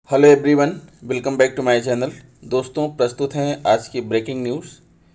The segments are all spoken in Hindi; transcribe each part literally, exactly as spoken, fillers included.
Hello everyone, welcome back to my channel. दोस्तों, प्रस्तुत हैं आज की ब्रेकिंग न्यूज़।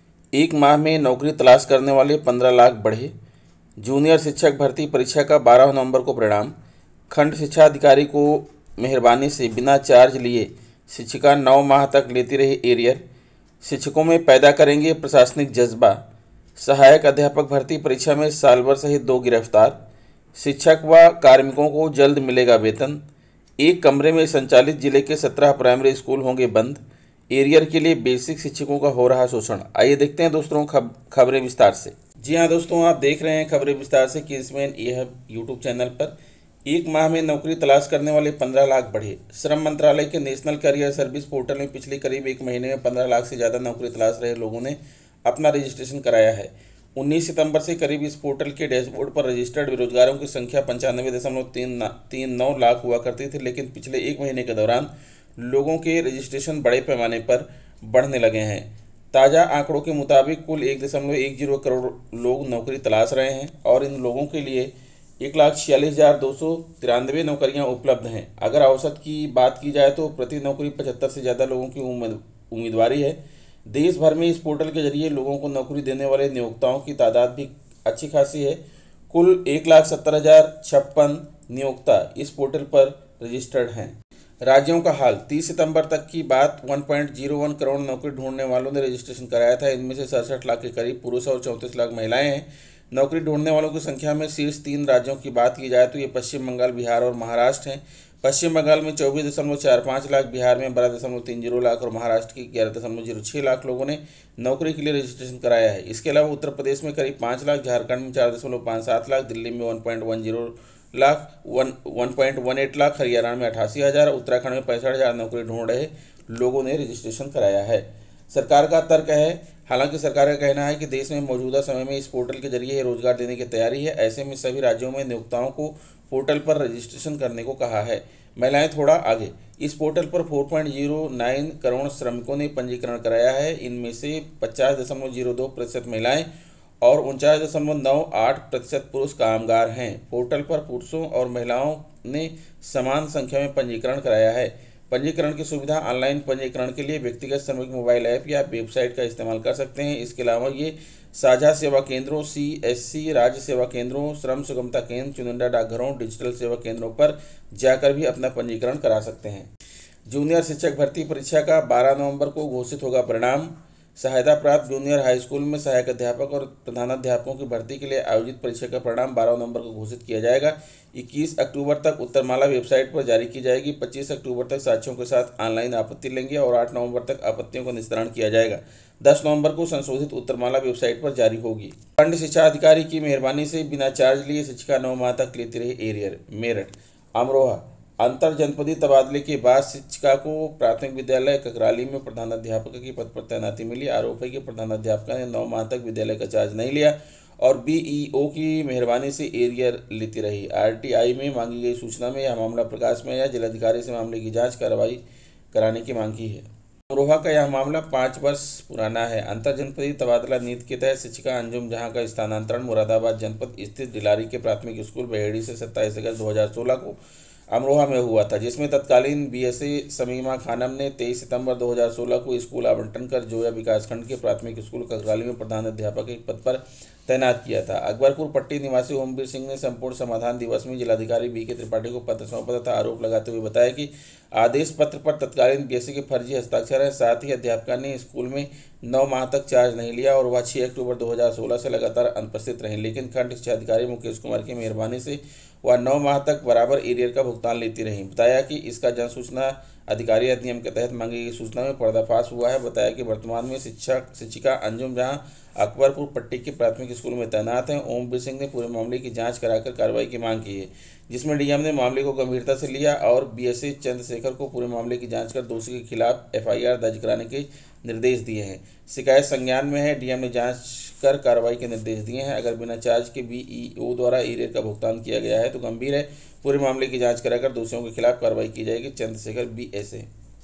एक माह में नौकरी तलाश करने वाले पंद्रह लाख बढ़े। जूनियर शिक्षक भर्ती परीक्षा का बारह नवंबर को परिणाम। खंड शिक्षा अधिकारी को मेहरबानी से बिना चार्ज लिए शिक्षिका नौ माह तक लेती रही एरियर। शिक्षकों में पैदा करेंगे प्रशासनिक जज्बा। सहायक अध्यापक भर्ती परीक्षा में साल भर सहित दो गिरफ्तार। शिक्षक व कार्मिकों को जल्द मिलेगा वेतन। एक कमरे में संचालित जिले के सत्रह प्राइमरी स्कूल होंगे बंद। एरियर के लिए बेसिक शिक्षकों का हो रहा शोषण। आइए देखते हैं दोस्तों खब खबरें विस्तार से। जी हाँ दोस्तों, आप देख रहे हैं खबरें विस्तार से किसमें यह यूट्यूब चैनल पर। एक माह में नौकरी तलाश करने वाले पंद्रह लाख बढ़े। श्रम मंत्रालय के नेशनल करियर सर्विस पोर्टल में पिछले करीब एक महीने में पंद्रह लाख से ज़्यादा नौकरी तलाश रहे लोगों ने अपना रजिस्ट्रेशन कराया है। उन्नीस सितंबर से करीब इस पोर्टल के डैशबोर्ड पर रजिस्टर्ड बेरोजगारों की संख्या पंचानवे दशमलव तीन तीन नौ लाख हुआ करती थी, लेकिन पिछले एक महीने के दौरान लोगों के रजिस्ट्रेशन बड़े पैमाने पर बढ़ने लगे हैं। ताज़ा आंकड़ों के मुताबिक कुल एक दशमलव एक जीरो करोड़ लोग नौकरी तलाश रहे हैं और इन लोगों के लिए एक लाख छियालीस हज़ार दो सौ तिरानवे नौकरियाँ उपलब्ध हैं। अगर औसत की बात की जाए तो प्रति नौकरी पचहत्तर से ज़्यादा लोगों की उम्मीदवारी है। देश भर में इस पोर्टल के जरिए लोगों को नौकरी देने वाले नियोक्ताओं की तादाद भी अच्छी खासी है। कुल एक लाख सत्तर हज़ार छप्पन नियोक्ता इस पोर्टल पर रजिस्टर्ड हैं। राज्यों का हाल। तीस सितंबर तक की बात एक पॉइंट शून्य एक करोड़ नौकरी ढूंढने वालों ने रजिस्ट्रेशन कराया था। इनमें से सड़सठ लाख के करीब पुरुष और चौंतीस लाख महिलाएं हैं। नौकरी ढूंढने वालों की संख्या में शीर्ष तीन राज्यों की बात की जाए तो ये पश्चिम बंगाल, बिहार और महाराष्ट्र हैं। पश्चिम बंगाल में चौबीस दशमलव चार पाँच लाख, बिहार में बारह दशमलव तीन जीरो लाख और महाराष्ट्र की ग्यारह दशमलव जीरो छः लाख लोगों ने नौकरी के लिए रजिस्ट्रेशन कराया है। इसके अलावा उत्तर प्रदेश में करीब पाँच लाख, झारखंड में चार दशमलव पाँच सात लाख, दिल्ली में one point one zero lakh, one one point one eight lakh, Haryana में अठासी हज़ार, उत्तराखंड में पैंसठ हज़ार नौकरी ढूंढ रहे लोगों ने रजिस्ट्रेशन कराया है। सरकार का तर्क है, हालांकि सरकार का कहना है कि देश में मौजूदा समय में इस पोर्टल के जरिए रोजगार देने की तैयारी है। ऐसे में सभी राज्यों में नियोक्ताओं को पोर्टल पर रजिस्ट्रेशन करने को कहा है। महिलाएं थोड़ा आगे। इस पोर्टल पर चार पॉइंट शून्य नौ करोड़ श्रमिकों ने पंजीकरण कराया है। इनमें से पचास दशमलव जीरो दो प्रतिशत महिलाएं और उनचास दशमलव नौ आठ प्रतिशत पुरुष कामगार हैं। पोर्टल पर पुरुषों और महिलाओं ने समान संख्या में पंजीकरण कराया है। पंजीकरण की सुविधा ऑनलाइन पंजीकरण के लिए व्यक्तिगत श्रमिक मोबाइल ऐप या वेबसाइट का इस्तेमाल कर सकते हैं। इसके अलावा ये साझा सेवा केंद्रों, सी एस सी, राज्य सेवा केंद्रों, श्रम सुगमता केंद्र, चुनिंदा डाकघरों, डिजिटल सेवा केंद्रों पर जाकर भी अपना पंजीकरण करा सकते हैं। जूनियर शिक्षक भर्ती परीक्षा का बारह नवंबर को घोषित होगा परिणाम। सहायता प्राप्त जूनियर हाई स्कूल में सहायक अध्यापक और प्रधानाध्यापकों की भर्ती के लिए आयोजित परीक्षा का परिणाम बारह नवंबर को घोषित किया जाएगा। इक्कीस अक्टूबर तक उत्तरमाला वेबसाइट पर जारी की जाएगी। पच्चीस अक्टूबर तक साक्ष्यों के साथ ऑनलाइन आपत्ति लेंगे और आठ नवंबर तक आपत्तियों का निस्तारण किया जाएगा। दस नवंबर को संशोधित उत्तरमाला वेबसाइट पर जारी होगी। खंड शिक्षा अधिकारी की मेहरबानी से बिना चार्ज लिए शिक्षिका नौ माह तक लेती रही एरियर। मेरठ। अमरोहा। अंतर जनपदीय तबादले के बाद शिक्षिका को प्राथमिक विद्यालय ककराली में प्रधानाध्यापक के पद पर तैनाती मिली। आरोप है कि प्रधानाध्यापिका ने नौ माह तक विद्यालय का चार्ज नहीं लिया और बीईओ की मेहरबानी से एरियर लेती रही। आरटीआई में मांगी गई सूचना में यह मामला प्रकाश में आया। जिलाधिकारी से मामले की जांच कार्रवाई कराने की मांग की है। अमरोहा का यह मामला पाँच वर्ष पुराना है। अंतर जनपदीय तबादला नीति के तहत शिक्षिका अंजुम जहां का स्थानांतरण मुरादाबाद जनपद स्थित डिलारी के प्राथमिक स्कूल बहेड़ी से सत्ताईस अगस्त दो हज़ार सोलह को अमरोहा में हुआ था, जिसमें तत्कालीन बीएसए समीमा खानम ने तेईस सितंबर दो हज़ार सोलह को स्कूल आवंटन कर जोया विकासखंड के प्राथमिक स्कूल ककराली में प्रधानाध्यापक के पद पर तैनात किया था। अकबरपुर पट्टी निवासी ओमवीर सिंह ने संपूर्ण समाधान दिवस में जिलाधिकारी बी के त्रिपाठी को पत्र सौंपा तथा आरोप लगाते हुए बताया कि आदेश पत्र पर तत्कालीन बीएसए के फर्जी हस्ताक्षर हैं। साथ ही अध्यापिका ने स्कूल में नौ माह तक चार्ज नहीं लिया और वह छह अक्टूबर दो हज़ार सोलह से लगातार अनुपस्थित रहीं, लेकिन खंड शिक्षा अधिकारी मुकेश कुमार की मेहरबानी से वह नौ माह तक बराबर एरियर का भुगतान लेती रहीं। बताया कि इसका जन सूचना अधिकारी अधिनियम के तहत मांगी गई सूचना में पर्दाफाश हुआ है। बताया कि वर्तमान में शिक्षक शिक्षिका अंजुम जहां अकबरपुर पट्टी के प्राथमिक स्कूल में तैनात हैं। ओमवीर सिंह ने पूरे मामले की जांच कराकर कार्रवाई की मांग की है, जिसमें डीएम ने मामले को गंभीरता से लिया और बीएसए चंद्रशेखर को पूरे मामले की जांच कर दोषी के खिलाफ एफआईआर दर्ज कराने के निर्देश दिए हैं। शिकायत संज्ञान में है। डीएम ने जांच कर कार्रवाई के निर्देश दिए हैं। अगर बिना चार्ज के बीईओ द्वारा एरियर का भुगतान किया गया है तो गंभीर है। पूरे मामले की जांच कराकर दोषियों के खिलाफ कार्रवाई की जाएगी। चंद्रशेखर बीएसए।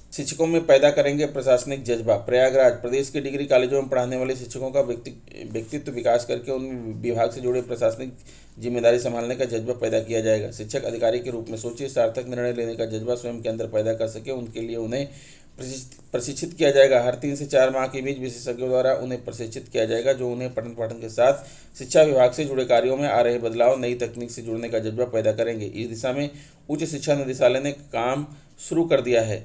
शिक्षकों में पैदा करेंगे प्रशासनिक जज्बा। प्रयागराज, प्रदेश के डिग्री कॉलेजों में पढ़ाने वाले शिक्षकों का व्यक्ति व्यक्तित्व विकास करके उन विभाग से जुड़े प्रशासनिक जिम्मेदारी संभालने का जज्बा पैदा किया जाएगा। शिक्षक अधिकारी के रूप में सोचिए, सार्थक निर्णय लेने का जज्बा स्वयं के अंदर पैदा कर सके, उनके लिए उन्हें प्रशिक्षित किया जाएगा। हर तीन से चार माह के बीच विशेषज्ञों द्वारा उन्हें प्रशिक्षित किया जाएगा, जो उन्हें पठन पाठन के साथ शिक्षा विभाग से जुड़े कार्यों में आ रहे बदलाव, नई तकनीक से जुड़ने का जज्बा पैदा करेंगे। इस दिशा में उच्च शिक्षा निदेशालय ने काम शुरू कर दिया है।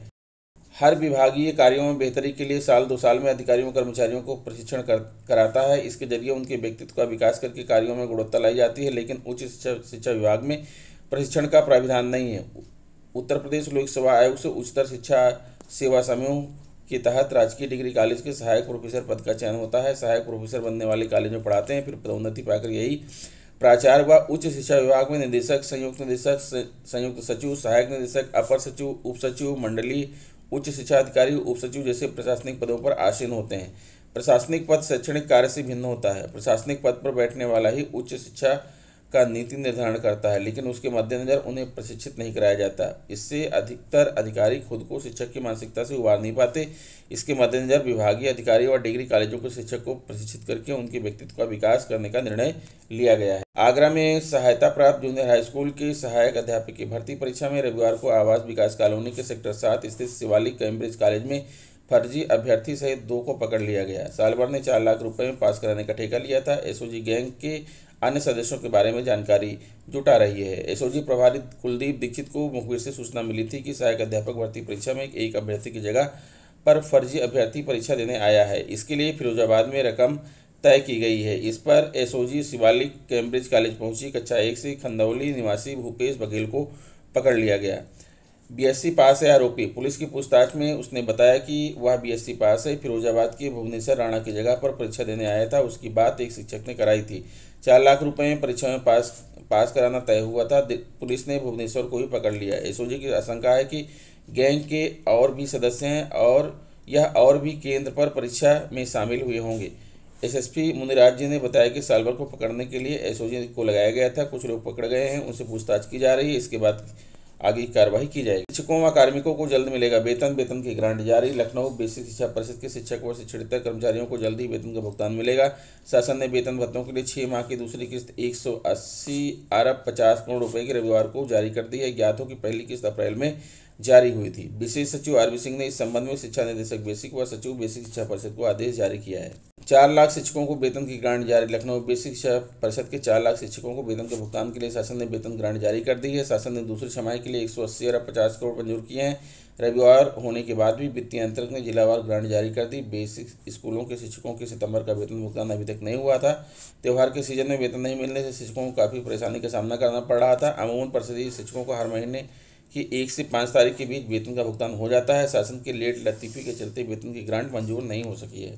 हर विभागीय कार्यों में बेहतरी के लिए साल दो साल में अधिकारियों कर्मचारियों को प्रशिक्षण कर, कराता है। इसके जरिए उनके व्यक्तित्व का विकास करके कार्यों में गुणवत्ता लाई जाती है, लेकिन उच्च शिक्षा शिक्षा विभाग में प्रशिक्षण का प्राविधान नहीं है। उत्तर प्रदेश लोक सेवा आयोग से उच्चतर शिक्षा सेवा समूह के तहत राजकीय डिग्री कॉलेज के सहायक प्रोफेसर पद का चयन होता है। सहायक प्रोफेसर बनने वाले कॉलेज में पढ़ाते हैं, फिर पदोन्नति पाकर यही प्राचार्य व उच्च शिक्षा विभाग में निदेशक, संयुक्त निदेशक, संयुक्त सचिव, सहायक निदेशक, अपर सचिव, उप सचिव, मंडलीय उच्च शिक्षा अधिकारी, उप सचिव जैसे प्रशासनिक पदों पर आसीन होते हैं। प्रशासनिक पद शैक्षणिक कार्य से भिन्न होता है। प्रशासनिक पद पर बैठने वाला ही उच्च शिक्षा का नीति निर्धारण करता है, लेकिन उसके मद्देनजर उन्हें प्रशिक्षित नहीं कराया जाता। इससे अधिकतर अधिकारी खुद को शिक्षक की मानसिकता से उबार नहीं पाते। इसके मद्देनजर विभागीय अधिकारी और डिग्री कॉलेजों के शिक्षक को प्रशिक्षित करके उनके व्यक्तित्व का विकास करने का निर्णय लिया गया है। आगरा में सहायता प्राप्त जूनियर हाई स्कूल के सहायक अध्यापक की भर्ती परीक्षा में रविवार को आवास विकास कॉलोनी के सेक्टर सात स्थित शिवालिक कैम्ब्रिज कॉलेज में फर्जी अभ्यर्थी सहित दो को पकड़ लिया गया। साल भर ने चार लाख रुपए में पास कराने का ठेका लिया था। एसओजी गैंग के अन्य सदस्यों के बारे में जानकारी जुटा रही है। एसओजी प्रभारी कुलदीप दीक्षित को मुखबिर से सूचना मिली थी कि सहायक अध्यापक भर्ती परीक्षा में एक अभ्यर्थी की जगह पर फर्जी अभ्यर्थी परीक्षा देने आया है। इसके लिए फिरोजाबाद में रकम तय की गई है। इस पर एसओजी शिवालिक कैम्ब्रिज कॉलेज पहुंची। कक्षा एक से खंदौली निवासी भूपेश बघेल को पकड़ लिया गया। बीएससी पास है आरोपी। पुलिस की पूछताछ में उसने बताया कि वह बीएससी पास है, फिरोजाबाद के भुवनेश्वर राणा की जगह पर परीक्षा देने आया था। उसकी बात एक शिक्षक ने कराई थी। चार लाख रुपए में परीक्षा में पास पास कराना तय हुआ था। पुलिस ने भुवनेश्वर को भी पकड़ लिया। एसओजी की आशंका है कि गैंग के और भी सदस्य हैं और यह और भी केंद्र पर परीक्षा में शामिल हुए होंगे। एसएसपी मुनिराज जी ने बताया कि साल भर को पकड़ने के लिए एसओजी को लगाया गया था। कुछ लोग पकड़ गए हैं, उनसे पूछताछ की जा रही है। इसके बाद आगे की कार्रवाई की जाएगी। शिक्षकों व कार्मिकों को जल्द मिलेगा वेतन। वेतन की ग्रांट जारी। लखनऊ बेसिक शिक्षा परिषद के शिक्षक व शिक्षणेतर कर्मचारियों को जल्द ही वेतन का भुगतान मिलेगा। शासन ने वेतन भत्तों के लिए छह माह की दूसरी किस्त एक सौ अस्सी अरब पचास करोड़ रुपए की रविवार को जारी कर दी है। ज्ञात हो कि पहली किस्त अप्रैल में जारी हुई थी। विशेष सचिव आरबी सिंह ने इस संबंध में शिक्षा निदेशक बेसिक व सचिव बेसिक शिक्षा परिषद को आदेश जारी किया है। चार लाख शिक्षकों को वेतन की ग्रांट जारी। लखनऊ बेसिक शिक्षा परिषद के चार लाख शिक्षकों को वेतन के भुगतान के लिए शासन ने वेतन ग्रांट जारी कर दी है। शासन ने दूसरी छमाही के लिए एक सौ अस्सी अरब पचास करोड़ मंजूर किए हैं। रविवार होने के बाद भी वित्तीय आंतरिक ने जिलावार ग्रांट जारी कर दी। बेसिक स्कूलों के शिक्षकों के सितंबर का वेतन भुगतान अभी तक नहीं हुआ था। त्यौहार के सीजन में वेतन नहीं मिलने से शिक्षकों को काफ़ी परेशानी का सामना करना पड़ रहा था। अमूमन परिषदीय शिक्षकों को हर महीने की एक से पाँच तारीख के बीच वेतन का भुगतान हो जाता है। शासन के लेट लतीफ़ी के चलते वेतन की ग्रांट मंजूर नहीं हो सकी है।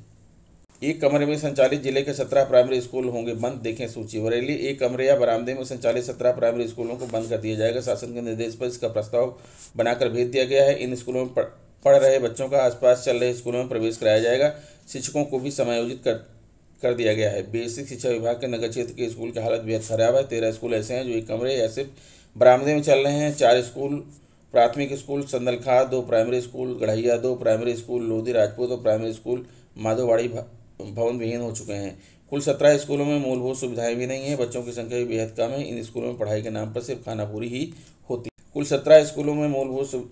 एक कमरे में संचालित जिले के सत्रह प्राइमरी स्कूल होंगे बंद, देखें सूची। बरेली, एक कमरे या बरामदे में संचालित सत्रह प्राइमरी स्कूलों को बंद कर दिया जाएगा। शासन के निर्देश पर इसका प्रस्ताव बनाकर भेज दिया गया है। इन स्कूलों में पढ़ रहे बच्चों का आसपास चल रहे स्कूलों में प्रवेश कराया जाएगा। शिक्षकों को भी समायोजित कर कर दिया गया है। बेसिक शिक्षा विभाग के नगर क्षेत्र के स्कूल की हालत बेहद खराब है। तेरह स्कूल ऐसे हैं जो एक कमरे या सिर्फ बरामदे में चल रहे हैं। चार स्कूल प्राथमिक स्कूल संदलखा, दो प्राइमरी स्कूल गढ़ैया, दो प्राइमरी स्कूल लोधी राजपूत और प्राइमरी स्कूल माधोवाड़ी भवन विहीन हो चुके हैं। कुल सत्रह स्कूलों में मूलभूत सुविधाएं भी नहीं है। बच्चों की संख्या भी बेहद कम है। इन स्कूलों में पढ़ाई के नाम पर सिर्फ खानापूरी ही होती है। कुल सत्रह स्कूलों में मूलभूत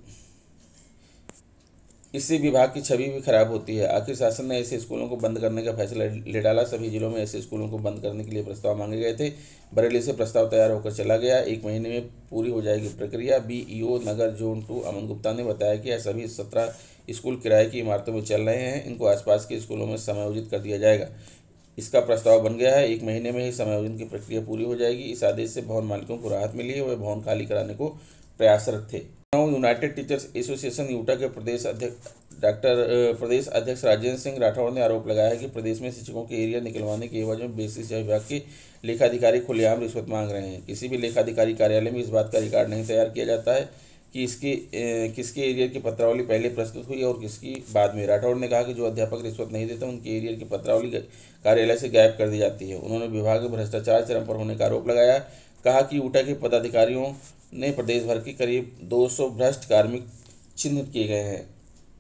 इससे विभाग की छवि भी खराब होती है। आखिर शासन ने ऐसे स्कूलों को बंद करने का फैसला ले डाला। सभी जिलों में ऐसे स्कूलों को बंद करने के लिए प्रस्ताव मांगे गए थे। बरेली से प्रस्ताव तैयार होकर चला गया। एक महीने में पूरी हो जाएगी प्रक्रिया। बीईओ नगर जोन टू अमन गुप्ता ने बताया कि यह सभी सत्रह स्कूल किराए की इमारतों में चल रहे हैं। इनको आसपास के स्कूलों में समायोजित कर दिया जाएगा। इसका प्रस्ताव बन गया है। एक महीने में ही समायोजन की प्रक्रिया पूरी हो जाएगी। इस आदेश से भवन मालिकों को राहत मिली है। वह भवन खाली कराने को प्रयासरत थे। यूनाइटेड टीचर्स एसोसिएशन यूटा के प्रदेश अध्यक्ष डॉक्टर प्रदेश अध्यक्ष राजेंद्र सिंह राठौड़ ने आरोप लगाया है कि प्रदेश में शिक्षकों के एरिया निकलवाने के एवज में बेसिक शिक्षा विभाग के लेखाधिकारी खुलेआम रिश्वत मांग रहे हैं। किसी भी लेखाधिकारी कार्यालय में इस बात का रिकॉर्ड नहीं तैयार किया जाता है कि इसके ए, किसके एरियर की पत्रावली पहले प्रस्तुत हुई और किसकी बाद में। राठौड़ ने कहा कि जो अध्यापक रिश्वत नहीं देते उनके एरियर की पत्रावली कार्यालय से गायब कर दी जाती है। उन्होंने विभाग में भ्रष्टाचार चरम पर होने का आरोप लगाया। कहा कि यूटा के पदाधिकारियों ने प्रदेश भर के करीब दो सौ भ्रष्ट कार्मिक चिन्हित किए गए हैं।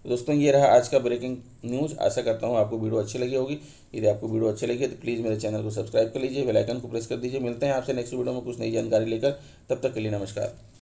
तो दोस्तों ये रहा आज का ब्रेकिंग न्यूज़। आशा करता हूँ आपको वीडियो अच्छी लगी होगी। यदि आपको वीडियो अच्छी लगी है तो प्लीज़ मेरे चैनल को सब्सक्राइब कर लीजिए, बेल आइकन को प्रेस कर दीजिए। मिलते हैं आपसे नेक्स्ट वीडियो में कुछ नई जानकारी लेकर, तब तक के लिए नमस्कार।